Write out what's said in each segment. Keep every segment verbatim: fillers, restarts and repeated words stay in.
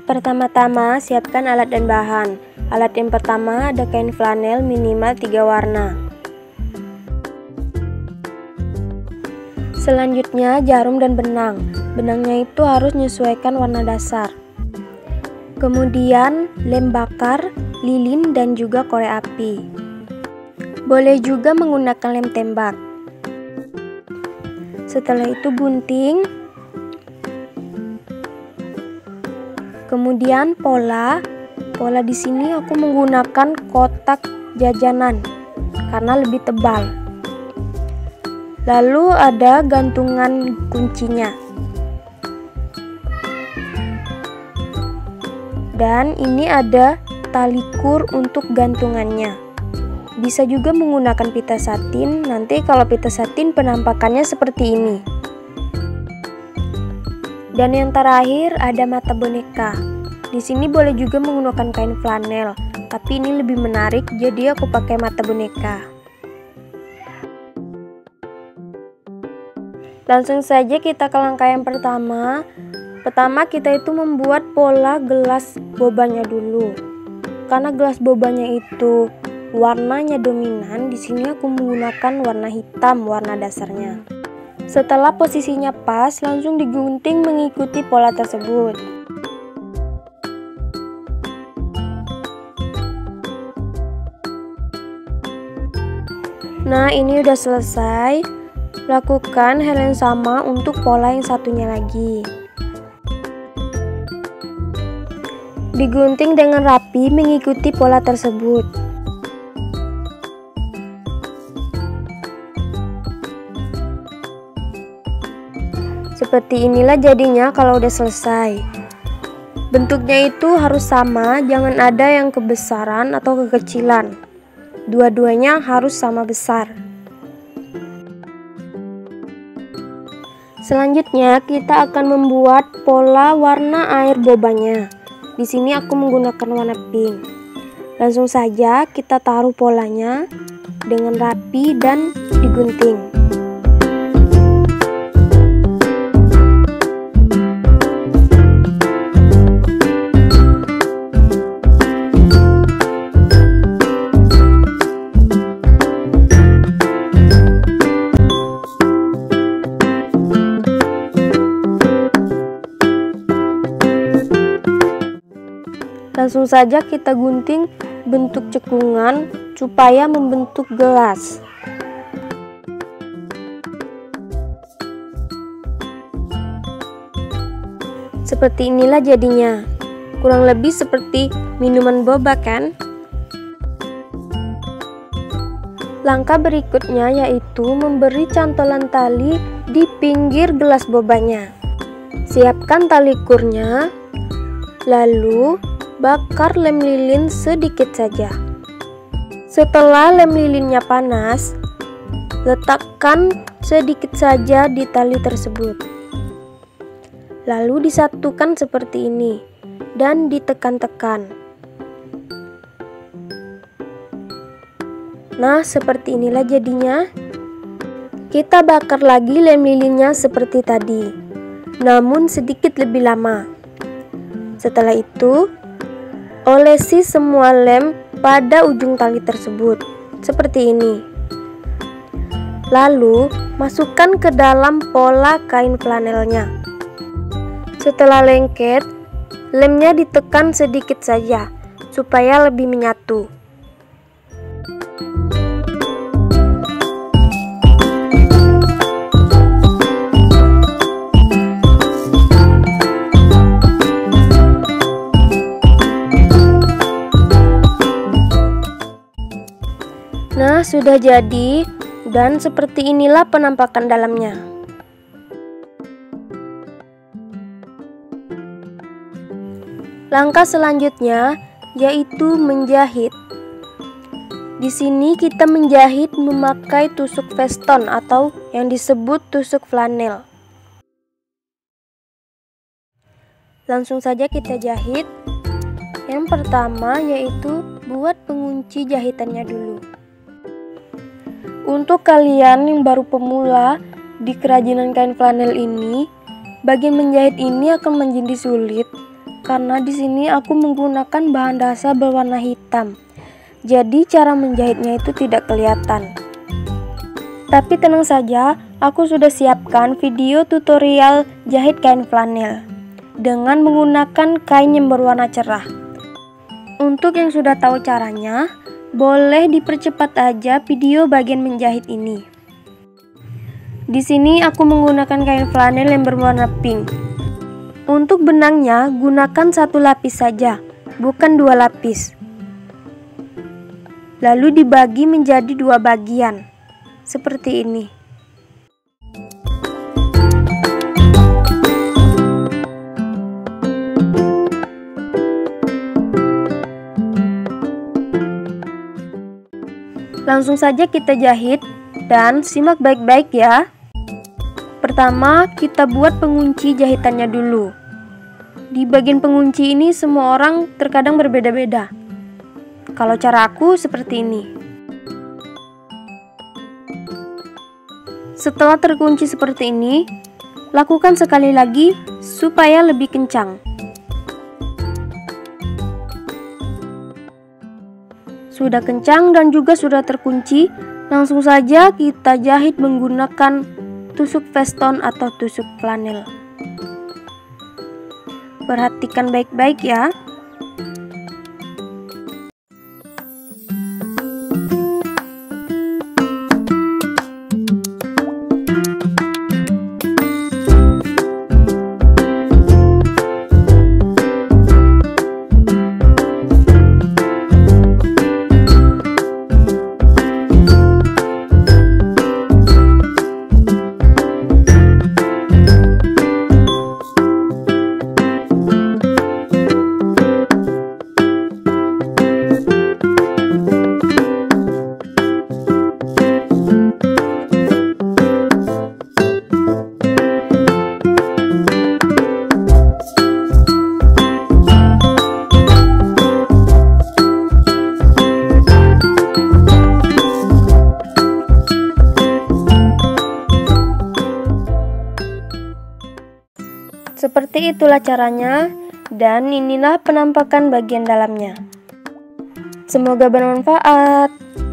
Pertama-tama, siapkan alat dan bahan. Alat yang pertama ada kain flanel minimal tiga warna. Selanjutnya, jarum dan benang. Benangnya itu harus menyesuaikan warna dasar. Kemudian, lem bakar, lilin, dan juga korek api. Boleh juga menggunakan lem tembak. Setelah itu gunting. Kemudian pola. Pola di sini aku menggunakan kotak jajanan karena lebih tebal. Lalu ada gantungan kuncinya. Dan ini ada tali kur untuk gantungannya. Bisa juga menggunakan pita satin. Nanti kalau pita satin penampakannya seperti ini. Dan yang terakhir ada mata boneka. Di sini boleh juga menggunakan kain flanel, tapi ini lebih menarik, jadi aku pakai mata boneka. Langsung saja kita ke langkah yang pertama. Pertama kita itu membuat pola gelas bobanya dulu. Karena gelas bobanya itu warnanya dominan, di sini aku menggunakan warna hitam warna dasarnya. Setelah posisinya pas, langsung digunting mengikuti pola tersebut. Nah, ini udah selesai. Lakukan hal yang sama untuk pola yang satunya lagi. Digunting dengan rapi mengikuti pola tersebut. Seperti inilah jadinya kalau udah selesai. Bentuknya itu harus sama, jangan ada yang kebesaran atau kekecilan. Dua-duanya harus sama besar. Selanjutnya kita akan membuat pola warna air bobanya. Di sini aku menggunakan warna pink. Langsung saja kita taruh polanya dengan rapi dan digunting. Langsung saja kita gunting bentuk cekungan supaya membentuk gelas. Seperti inilah jadinya. Kurang lebih seperti minuman boba kan? Langkah berikutnya yaitu memberi cantolan tali di pinggir gelas bobanya. Siapkan tali kurnya, lalu bakar lem lilin sedikit saja. Setelah lem lilinnya panas, letakkan sedikit saja di tali tersebut. Lalu disatukan seperti ini dan ditekan-tekan. Nah, seperti inilah jadinya. Kita bakar lagi lem lilinnya seperti tadi, namun sedikit lebih lama. Setelah itu, olesi semua lem pada ujung tali tersebut, seperti ini. Lalu, masukkan ke dalam pola kain flanelnya. Setelah lengket, lemnya ditekan sedikit saja, supaya lebih menyatu. Nah, sudah jadi, dan seperti inilah penampakan dalamnya. Langkah selanjutnya yaitu menjahit. Di sini kita menjahit memakai tusuk veston atau yang disebut tusuk flanel. Langsung saja kita jahit. Yang pertama yaitu buat pengunci jahitannya dulu. Untuk kalian yang baru pemula di kerajinan kain flanel ini, bagian menjahit ini akan menjadi sulit karena di sini aku menggunakan bahan dasar berwarna hitam. Jadi cara menjahitnya itu tidak kelihatan. Tapi tenang saja, aku sudah siapkan video tutorial jahit kain flanel dengan menggunakan kain yang berwarna cerah. Untuk yang sudah tahu caranya, boleh dipercepat aja video bagian menjahit ini. Di sini aku menggunakan kain flanel yang berwarna pink. Untuk benangnya, gunakan satu lapis saja, bukan dua lapis. Lalu dibagi menjadi dua bagian, seperti ini. Langsung saja kita jahit dan simak baik-baik ya. Pertama, kita buat pengunci jahitannya dulu. Di bagian pengunci ini semua orang terkadang berbeda-beda. Kalau cara aku seperti ini. Setelah terkunci seperti ini, lakukan sekali lagi supaya lebih kencang. Sudah kencang dan juga sudah terkunci, langsung saja kita jahit menggunakan tusuk veston atau tusuk flanel. Perhatikan baik-baik ya. Seperti itulah caranya, dan inilah penampakan bagian dalamnya. Semoga bermanfaat.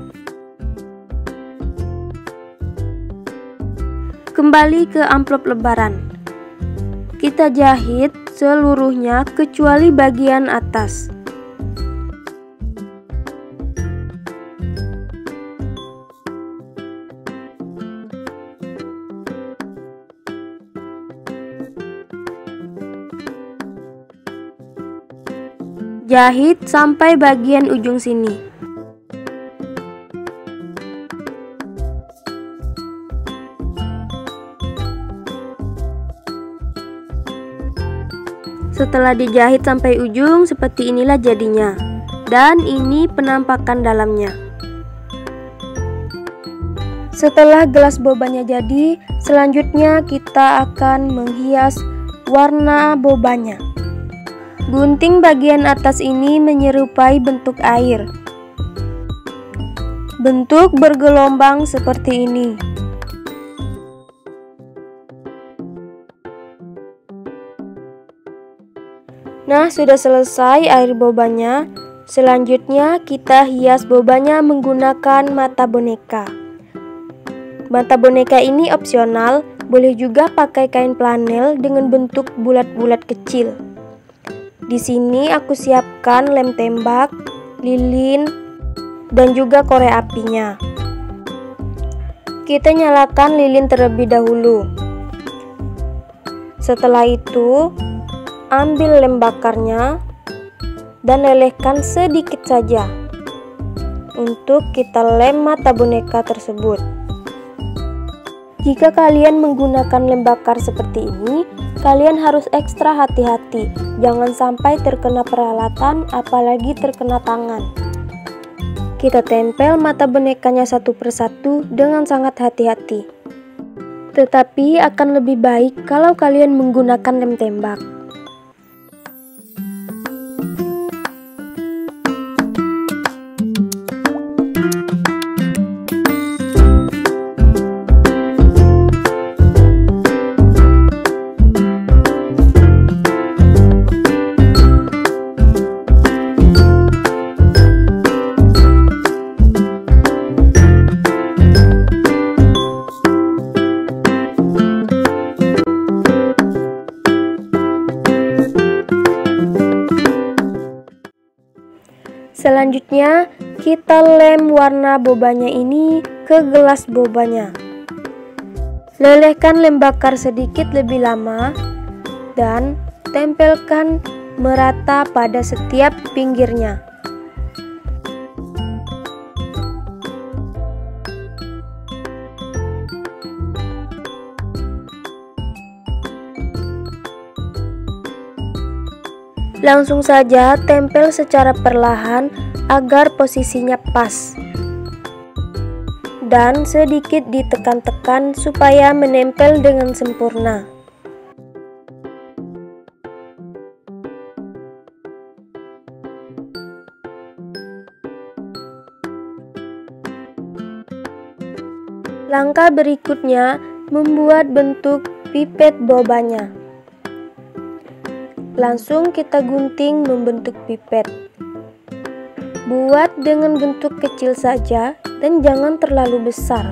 Kembali ke amplop lebaran. Kita jahit seluruhnya kecuali bagian atas. Jahit sampai bagian ujung sini. Setelah dijahit sampai ujung, seperti inilah jadinya. Dan ini penampakan dalamnya. Setelah gelas bobanya jadi, selanjutnya kita akan menghias warna bobanya. Gunting bagian atas ini menyerupai bentuk air. Bentuk bergelombang seperti ini. Nah, sudah selesai air bobanya. Selanjutnya kita hias bobanya menggunakan mata boneka. Mata boneka ini opsional, boleh juga pakai kain flanel dengan bentuk bulat-bulat kecil. Di sini aku siapkan lem tembak, lilin, dan juga korek apinya. Kita nyalakan lilin terlebih dahulu. Setelah itu, ambil lem bakarnya dan lelehkan sedikit saja untuk kita lem mata boneka tersebut. Jika kalian menggunakan lem bakar seperti ini, kalian harus ekstra hati-hati, jangan sampai terkena peralatan, apalagi terkena tangan. Kita tempel mata bonekanya satu persatu dengan sangat hati-hati. Tetapi akan lebih baik kalau kalian menggunakan lem tembak. Selanjutnya, kita lem warna bobanya ini ke gelas bobanya. Lelehkan lem bakar sedikit lebih lama dan tempelkan merata pada setiap pinggirnya. Langsung saja tempel secara perlahan agar posisinya pas. Dan sedikit ditekan-tekan supaya menempel dengan sempurna. Langkah berikutnya, membuat bentuk pipet bobanya. Langsung kita gunting membentuk pipet. Buat dengan bentuk kecil saja dan jangan terlalu besar.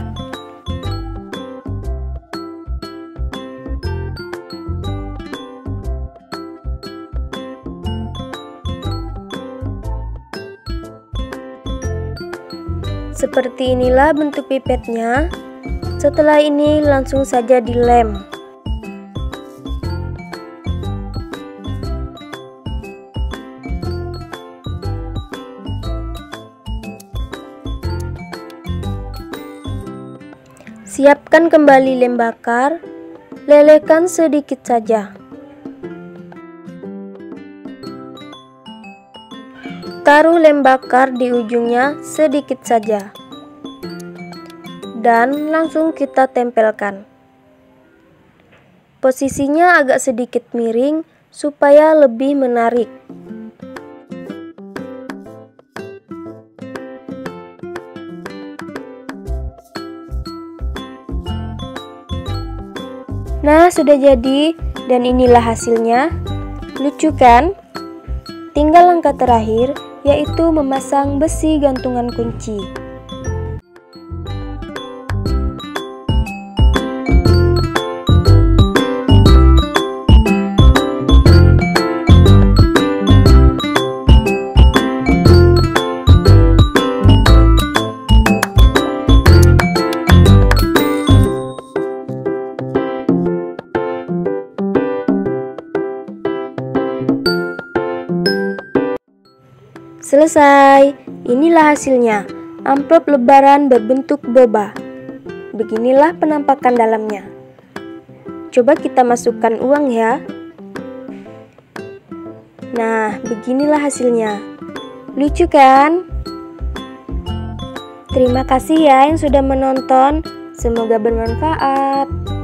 Seperti inilah bentuk pipetnya. Setelah ini langsung saja dilem. Siapkan kembali lem bakar, lelehkan sedikit saja. Taruh lem bakar di ujungnya sedikit saja. Dan langsung kita tempelkan. Posisinya agak sedikit miring supaya lebih menarik. Nah, sudah jadi dan inilah hasilnya. Lucu kan? Tinggal langkah terakhir, yaitu memasang besi gantungan kunci. Selesai, inilah hasilnya, amplop lebaran berbentuk boba. Beginilah penampakan dalamnya. Coba kita masukkan uang ya. Nah, beginilah hasilnya. Lucu kan? Terima kasih ya yang sudah menonton, semoga bermanfaat.